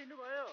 हिँड्नुभयो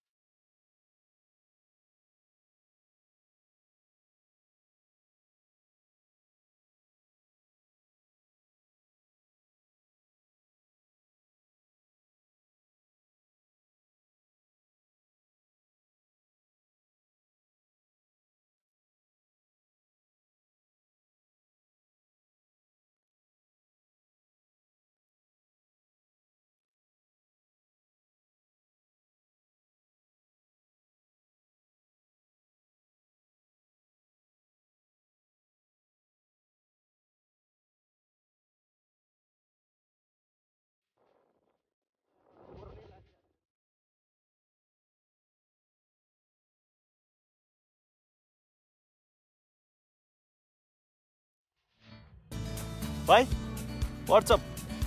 भाइ व्हाट्सअप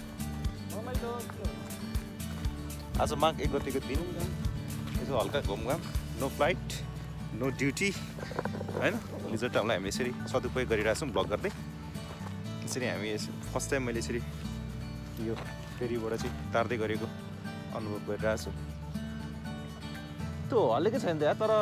आज माघ 1 गतिको दिन यसो हल्का घुमघाम नो फ्लाइट नो ड्युटी होइन हिजो टाइमलाई हामी यसरी सदुपयोग गरिरहेछौँ भ्लग गर्दै यसरी हामी फर्स्ट टाइम मैले यसरी यो फेरीबाट चाहिँ तार्दै गरेको अनुभव गरिरहेको छु त्यो हल्लेकै छैन त यार तर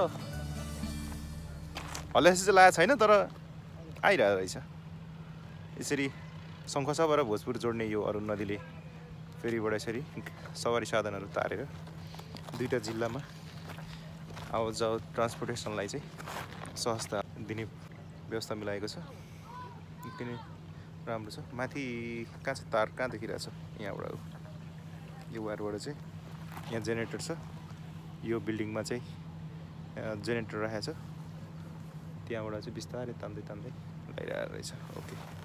हल्ले चाहिँ लागेको छैन तर आइरहेको रहेछ यसरी शङ्खसभा र भोजपुर जोड्ने यो अरुण नदीले फेरीबाट यसरी सवारी साधनहरू तारेर दुईवटा जिल्लामा आवत जावत ट्रान्सपोर्टेसनलाई चाहिँ सहजता दिने व्यवस्था मिलाएको छ निकै नै राम्रो छ माथि कहाँ छ तार कहाँ देखिरहेछ यहाँबाट यो वायरबाट चाहिँ यहाँ जेनेरेटर छ यो बिल्डिङमा चाहिँ जेनेरेटर राखेको छ त्यहाँबाट चाहिँ बिस्तारै तान्दै लगाइरहेको रहेछ ओके